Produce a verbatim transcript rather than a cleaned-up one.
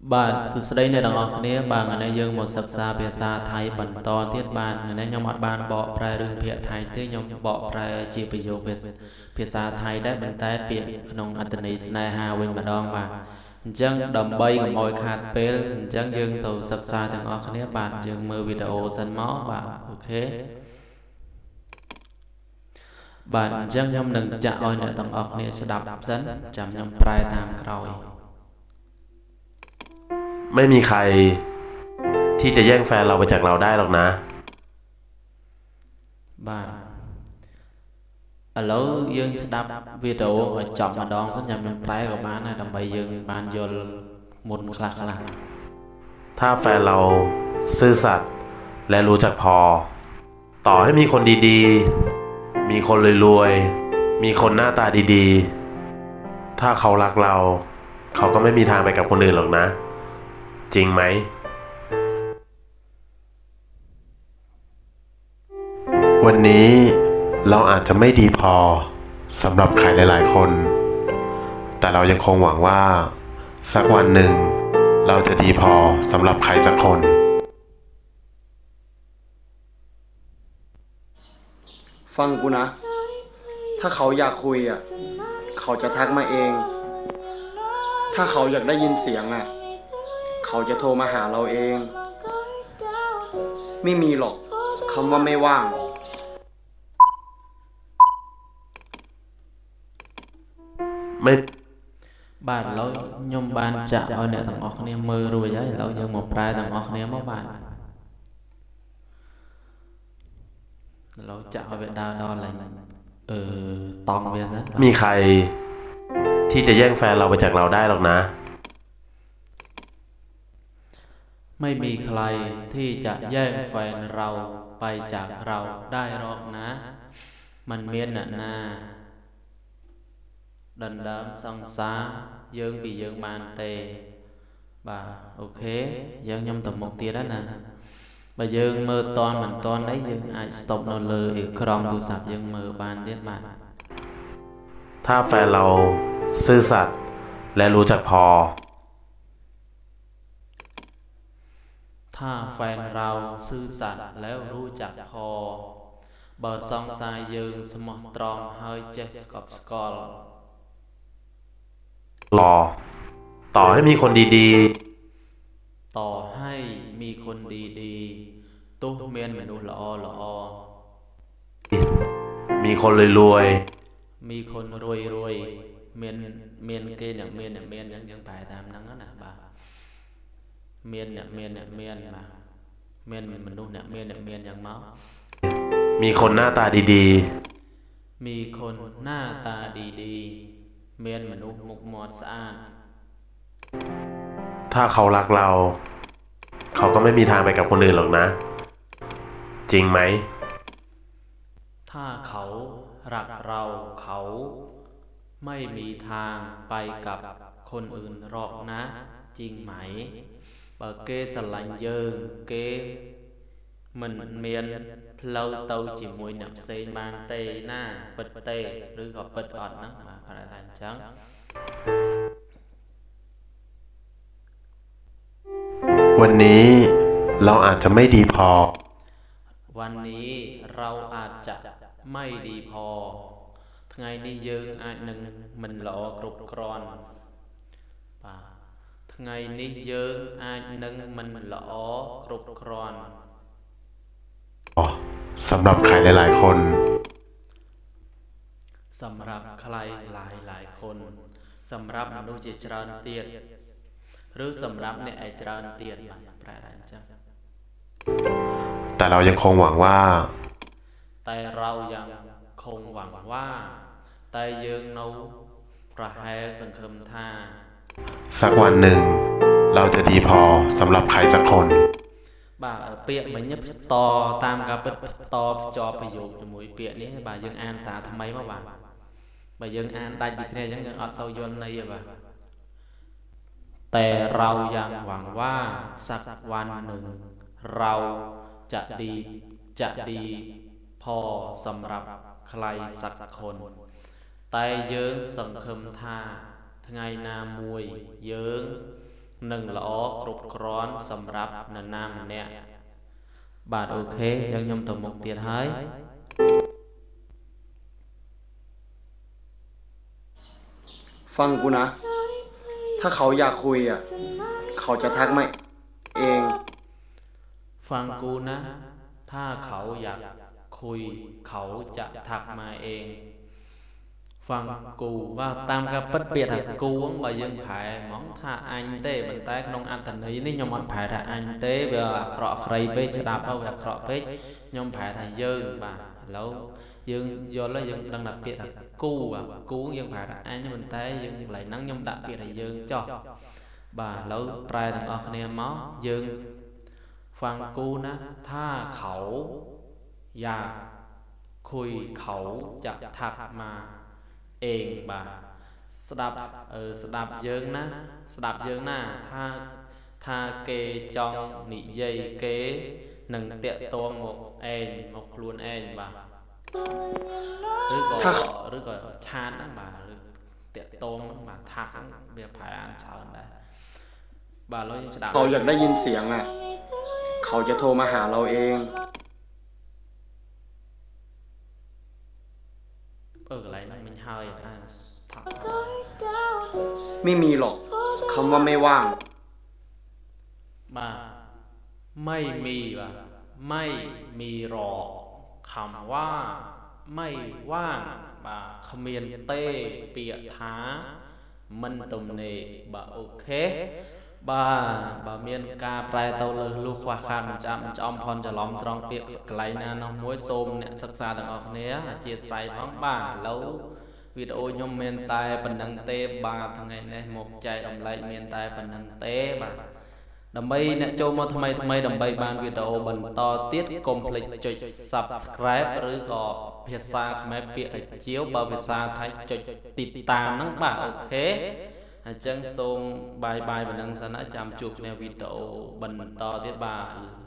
bạn sự đây này đằng ở này bạn ở đây dương một sập xa về xa thái bẩn to tiết bạn ở đây nhóm một bạn bỏ prai rừng phía thái thế nhóm bỏ prai chỉ bị dụ về phía xa thái đấy bên tay phía nông Anthony này hà quên mà đong mà chẳng đầm bay của mọi khát pel chẳng dương từ sập xa đằng ở này bạn dương mưa video sân máu bạn ok bạn chẳng nhóm đừng chạm oi nữa đằng ở này sẽ đập dẫn chạm nhóm prai tham rồi ไม่มีใครที่จะแย่งแฟนเราไปจากเราได้หรอกนะ bạn ở lâu dương đáp video ở chọn mà đón rất nhầm nhầm trái của bạn này đồng bày dương bạn vô một khạc là ถ้าแฟนเราซื่อสัตย์และรู้จักพอต่อให้มีคนดีๆมีคนรวยๆมีคนหน้าตาดีๆถ้าเขารักเราเขาก็ไม่มีทางไปกับคนอื่นหรอกนะจริงไหมวันนี้เราอาจจะไม่ดีพอสำหรับใครหลายๆคนแต่เรายังคงหวังว่าสักวันหนึ่งเราจะดีพอสำหรับใครสักคนฟังกูนะถ้าเขาอยากคุยอ่ะเขาจะทักมาเองถ้าเขาอยากได้ยินเสียงอ่ะเขาจะโทรมาหาเราเองไม่มีหรอกคำว่าไม่ว่างไม่ bạn lâu nhom bạn chạm ở nè thằng óc này mơ rồi đấy lâu dương một prai thằng óc này mất bạn lâu chạm ở bên đa đo là ừ tòng về rất มีใครที่จะแย่งแฟนเราไปจากเราได้หรอกนะไม่มีใครที่จะแย่งแฟนเราไปจากเราได้หรอกนะมันเมียนน่ะนาดันดามสังสาเยิงปีเยิงบานเตbà ok dân nhâm tầm một tia đó nè bà dương mơ toan mình toan đấy dương ai stop nó lơ thì krom tu sạp dương mơ bàn tiết bàn ถ้าแฟนเราซื่อสัตย์และรู้จักพอถ้าแฟนเราซื่อสัตย์แล้วรู้จักพอเบอร์ซองสายยืนสมองตรองเฮ้ยเจสกับสกอลรอต่อให้มีคนดีต่อให้มีคนดีๆตู้เมียนเหมือนดูละอละอๆมีคนรวยมีคนรวยรวยเมียนเมียนเกเนี่ยเมียนเนี่ยเมียนยังยังไปตามนั้นนะบ่าเมียนเนี่ยเมียนเนี่ยเมียนบ่าเมียนมันดูเนี่ยเมียนเนี่ยเมียนยังเมาๆมีคนหน้าตาดีมีคนหน้าตาดีๆเมียนมันดูมุกมอดสะอาดๆถ้าเขารักเรา เขาก็ไม่มีทางไปกับคนอื่นหรอกนะ จริงไหมถ้าเขารักเราเขาไม่มีทางไปกับคนอื่นหรอกนะจริงไหมบะเกสลันเยิงเกมันเมียนเราเตาchỉมวยหนับเซนบานเตหน้าเปิดเตหรือก็เปิดออดนะมาพระราชจังวันนี้เราอาจจะไม่ดีพอวันนี้เราอาจจะไม่ดีพอไงนี่ยืงอาจหนึ่งมันหล่อกรุบกรอนป่าไงนี่ยืงอาจหนึ่งมันหล่อกรุบกรอนสำหรับใครหลายๆคนสำหรับใครหลายหลายคนสำหรับมนุษย์เจริญเตียนหรือสำหรับในไอเจริญเตียนแปลได้จังแต่เรายังคงหวังว่าแต่เรายังคงหวังว่าแต่ยืงโน้ประแหสังคมท่าสักวันหนึ่งเราจะดีพอสำหรับใครสักคน bà bịa mới nhấp to tam cả bật to cho phải dùng cho mũi bịa ní bà dương an xả thầm mấy mà bà bà dương an đại dịch này chẳng ở sau dân này bà แต่เรายังหวังว่าสักวันหนึ่งเราจะดีจะดีพอสำหรับใครสักคนแต่เยิงสังคมท่าไงนามวยเยิงនឹងល្អគ្រប់គ្រាន់សម្រាប់នរណាម្នាក់បាទអូខេអញ្ចឹងខ្ញុំទៅមុខទៀតហើយฟังกูนะ ถ้าเขาอยากคุยอ่ะ เขาจะทักมาเองฟังกูนะ ถ้าเขาอยากคุยเขาจะทักมาเอง ฟังกูว่าตามกับปัดเปียถักกูว่าបើយើងប្រែហ្មងថាអញទេប៉ុន្តែក្នុងអត្ថន័យនេះខ្ញុំអត់ប្រែថាអញទេវាអាក្រក់ក្រីពេកស្ដាប់ទៅវាអាក្រក់ពេកខ្ញុំប្រែថាយើងបាទឥឡូវយើងយល់ហើយយើងដឹងថាពាក្យថាគូបាទគូយើងប្រែថាអញប៉ុន្តែយើងកន្លែងហ្នឹងខ្ញុំដាក់ពាក្យថាយើងចោះបាទឥឡូវប្រែទាំងអស់គ្នាមកយើងฟังกูนะถ้าเขาอยากคุยเขาจะทักมาเองបាទស្ដាប់អឺស្ដាប់យើងណាស្ដាប់យើងណាថាថាគេចង់និយាយគេនឹងតាក់ទងមកឯងមកខ្លួនឯងបាទឬក៏ឬក៏ឆាតហ្នឹងបាទឬតាក់ទងហ្នឹងបាទថាក់ហ្នឹងវាប្រែអានច្រើនដែរបាទឥឡូវយើងស្ដាប់เขาอยากได้ยินเสียงอ่ะ เขาจะโทรมาหาเราเองเออกន្លែងហ្នឹងមិញហើយថាថាไม่มีหรอกคำว่าไม่ว่างបាទไม่มีបាទไม่มีหรอกคำว่าไม่ว่างបាទគ្មានទេពាក្យថាមិនទំនេរបាទអូខេបាទបើមានការប្រែទៅលើលុះខ្វះខាតមិនចាំមិនចំផនច្រឡំត្រង់ពាក្យកន្លែងណានោះមួយសូមអ្នកសិក្សាទាំងអស់គ្នាអធិស្ឋានផងបាទឥឡូវវីដេអូខ្ញុំមានតែប៉ុណ្្នឹងទេបាទថ្ងៃនេះមកចែករំលែកមានតែប៉ុណ្្នឹងទេបាទដើម្បីអ្នកចូលមកថ្មីថ្មីដើម្បីបានវីដេអូបន្តទៀតកុំភ្លេចចុច Subscribe ឬក៏ភាសាខ្មែរពាក្យថាជាវបើភាសាថៃចុចติดตามហ្នឹងបាទអូខេអញ្ចឹងសូមបាយបាយប៉ុណ្្នឹងសិនណាចាំជួបគ្នាវីដេអូបន្តទៀតបាទ